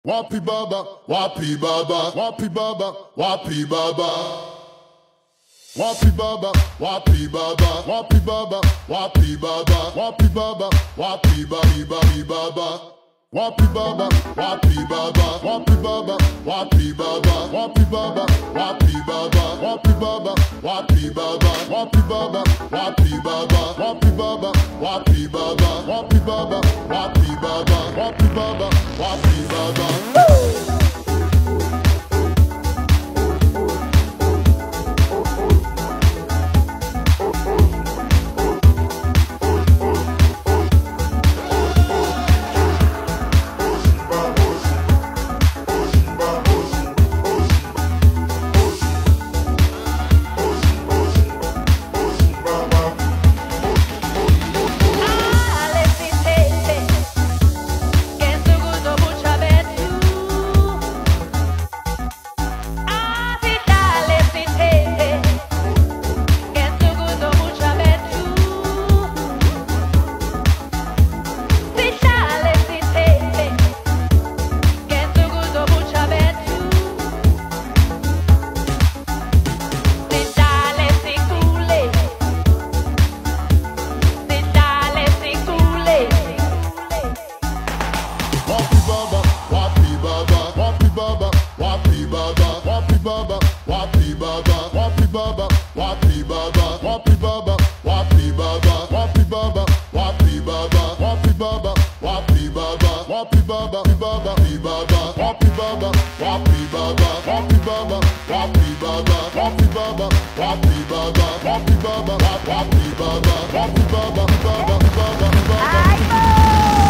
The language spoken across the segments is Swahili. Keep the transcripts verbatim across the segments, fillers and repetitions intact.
Wapi baba, wapi baba, wapi baba, wapi baba. Wapi baba, wapi baba, wapi baba, wapi baba, wapi baba, wapi babi baba. Wapi baba, wapi baba, wapi baba, wapi baba, wapi baba, wapi baba, wapi baba, wapi baba, wapi baba, wapi baba, wapi baba, wapi baba, wapi baba, wapi baba, wapi baba, wapi baba.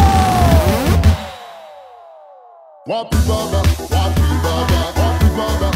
Wapi baba, wapi baba, wapi baba.